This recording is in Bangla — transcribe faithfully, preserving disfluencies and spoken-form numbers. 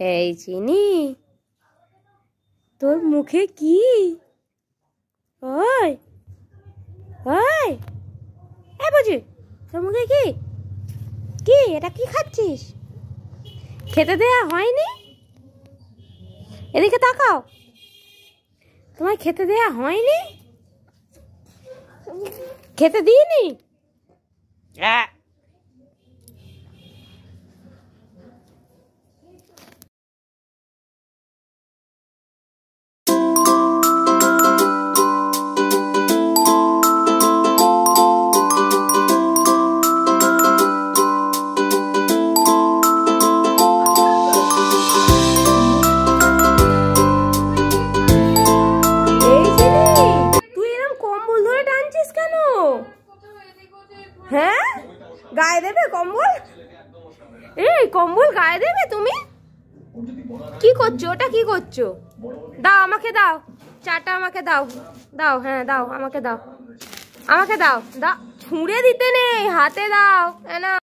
এই চিনি, তোর মুখে কি? ওই ওই এ বুঝি, তোর মুখে কি? কি এটা কি খাচ্ছিস? খেতে দেয়া হয়নি? এদিকে তাকাও, তোমায় খেতে দেয়া হয়নি? খেতে দিইনি? হ্যাঁ, গায়ে দেবে কম্বল? এই কম্বল গায়ে দেবে তুমি? কি করছো ওটা? কি করছো? দাও আমাকে, দাও চাটা আমাকে দাও, দাও হ্যাঁ দাও আমাকে, দাও আমাকে দাও, দাও ছুঁড়ে দিতে নেই, হাতে দাও। না